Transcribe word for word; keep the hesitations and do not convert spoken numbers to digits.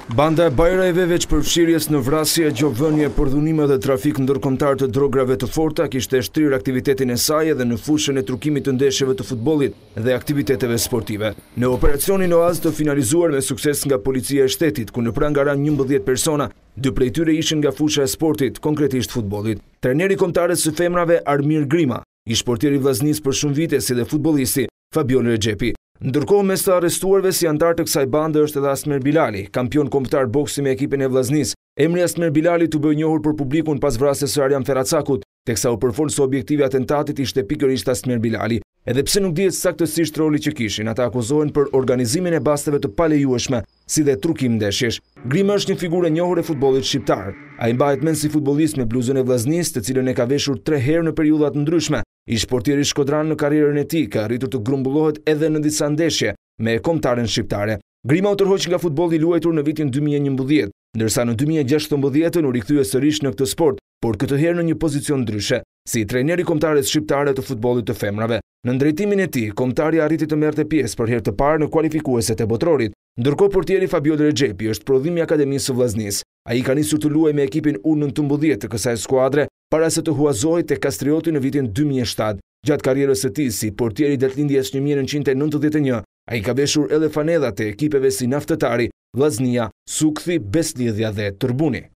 Banda e bajrajve veç përfshirjes në vrasje, gjovënie, përdhunime dhe trafik ndërkombëtar të drograve të forta kishte shtrirë aktivitetin e saj edhe në fushën e trukimit të ndeshjeve të futbollit dhe aktiviteteve sportive. Në operacionin Oazë të finalizuar me sukses nga policia e shtetit, ku në pranë nga ranë njëmbëdhjetë persona, dy prej tyre ishin nga fusha e sportit, konkretisht futbollit. Trajneri kombëtarës së femrave Armir Grima, ish portieri i Vllaznisë për shumë vite si dhe futbollisti Fabiol Rexhepi. Ndërkohë mes të arrestuarve si antar të kësaj bande është edhe Asmer Bilali, kampion kombëtar boksi me ekipin e Vllaznisë. Emri Asmer Bilali të bëj njohur për publikun pas vrasjes së Arjan Ferracakut, teksa u përfol se objektivi i atentatit ishte pikërisht Asmer Bilali. Edhe pse nuk dihet saktësisht roli që kishin, ata akuzohen për organizimin e basteve të palejueshme, si dhe trukim ndeshjesh. Grima është një figurë e njohur e futbollit shqiptar. Ai mbahet mend si futbollist me bluzën e Vllaznisë, të cilën e ka veshur tre herë në periudha të ndryshme. Ish portieri shkodran në karrierën e tij ka arritur të grumbullohet edhe në disa ndeshje me kombëtaren shqiptare. Grima u tërhoq nga futbolli i luajtur në vitin dy mijë e njëmbëdhjetë, ndërsa në dy mijë e gjashtëmbëdhjetë u rikthye sërish në këtë sport, por këtë herë në një pozicion ndryshe, si trajneri kombëtares shqiptare të futbollit të femrave. Në drejtimin e tij, kombëtari arriti të merrte pjesë për herë të parë në kualifikueset e botrorit. Ndërkohë portieri Fabiol Rexhepi është prodhim i Akademisë së Vllaznisë. Ai ka nisur të luajë me ekipin U nëntëmbëdhjetë të kësaj skuadre para se të huazohej tek Kastrioti në vitin dy mijë e shtatë. Gjatë karrierës së tij si portier i datëlindjes një mijë e nëntëqind e nëntëdhjetë e një, ai ka veshur edhe fanedhat e ekipeve si Naftëtari, Vllaznia, Sukthi, Beslidhja dhe Tërbuni.